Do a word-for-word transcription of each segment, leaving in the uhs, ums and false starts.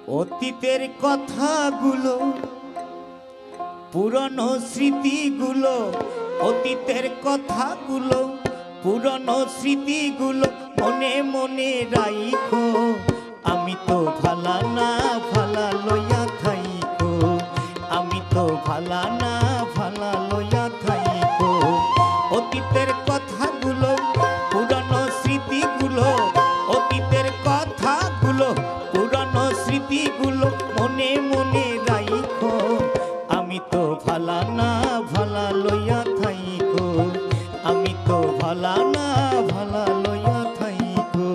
অতীতের কথাগুলো পুরনো স্মৃতিগুলো অতীতের কথাগুলো পুরনো স্মৃতিগুলো মনে মনে রাইখো আমি তো ভালা না ভালা লইয়া থাইকো আমি তো ভালা না ভালা লইয়া থাইকো অতীতের কথাগুলো পুরনো স্মৃতিগুলো অতীতের কথাগুলো পুরনো স্মৃতিগুলো মনে মনে রাইখো আমি তো ভালা না ভালা লইয়া থাইকো আমি তো ভালা না ভালা লইয়া থাইকো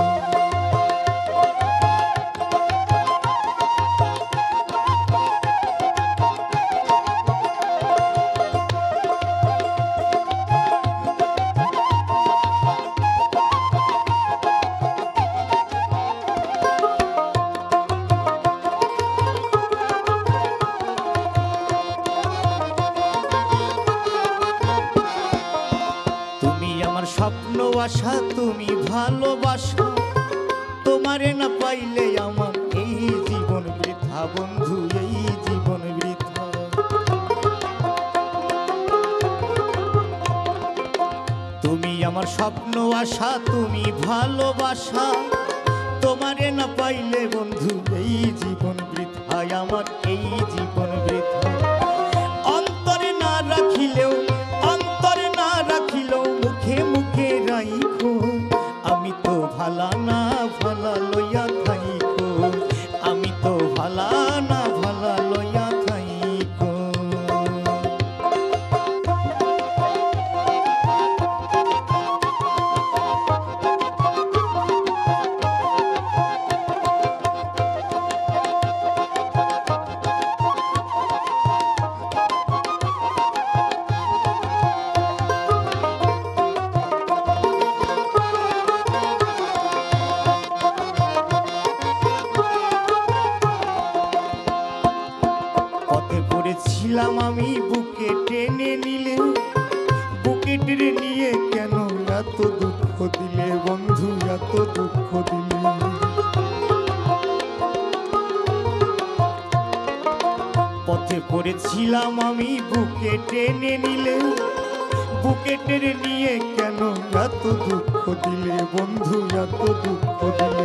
স্বপ্ন আশা তুমি ভালোবাসো তোমারে না পাইলে আমার এই জীবন বৃথা বন্ধু এই জীবন বৃথা তুমি আমার স্বপ্ন আশা তুমি ভালোবাসা তোমারে না পাইলে বন্ধু এই জীবন বৃথা আমার এই জীবন বৃথা অন্তরে না রাখিলেও অন্তরে না রাখিলেও মুখে মুখে রাইখো আমি তো ভালা না ভালা লইয়া থাইকো আমি তো ভালা না ভালা লইয়া থাইকো ছিলাম আমি বুকে টেনে নিলে বুকে টেনে নিয়ে কেন এত দুঃখ দিলে বন্ধু এত দুঃখ দিলে পথে পড়েছিলাম আমি বুকে টেনে নিলে বুকে টেনে নিয়ে কেন এত দুঃখ দিলে বন্ধু এত দুঃখ দিলে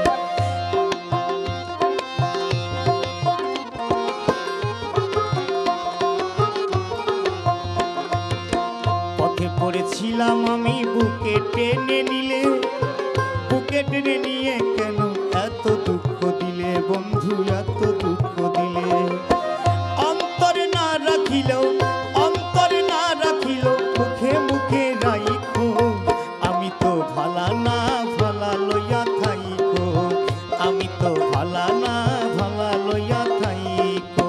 পড়েছিলাম আমি বুকে টেনে নিলে বুকে টেনে নিয়ে কেন এত দুঃখ দিলে বন্ধু এত দুঃখ দিলে অন্তরে না রাখিলেও অন্তরে না রাখিলেও মুখে মুখে রাইখো আমি তো ভালা না ভালা লইয়া থাইকো আমি তো ভালা না ভালা লইয়া থাইকো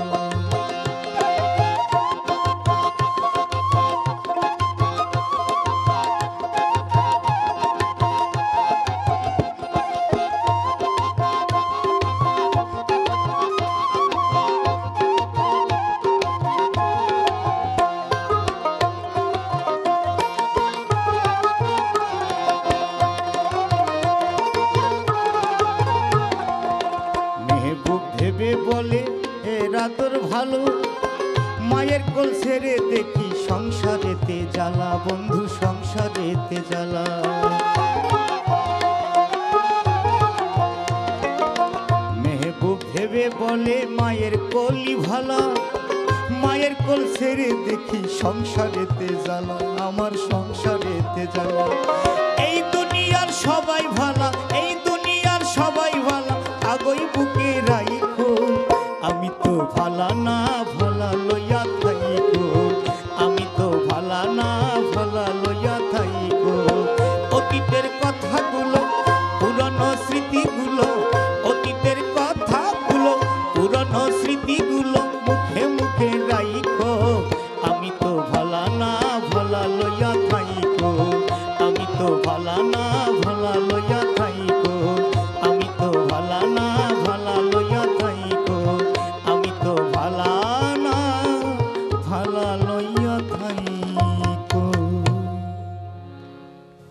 বলে এরা তোর ভালো মায়ের কোল ছেড়ে দেখি সংসারেতে জ্বালা বন্ধু সংসারেতে জ্বালা মেহবুব ভেবে বলে মায়ের কোলই ভালা মায়ের কোল ছেড়ে দেখি সংসারেতে জ্বালা আমার সংসারেতে জ্বালা এই দুনিয়ার সবাই ভালা এই দুনিয়ার সবাই ভালা আগই বুকে রাইখো আমি তো ভালা না ভালা লইয়া থাইকো আমি তো ভালা না ভালা লইয়া থাইকো অতীতের কথাগুলো পুরনো স্মৃতিগুলো অতীতের কথাগুলো পুরনো স্মৃতিগুলো মুখে মুখে রাইখো আমি তো ভালা না ভালা লইয়া থাইকো আমি তো ভালা না ভালা লইয়া থাইকো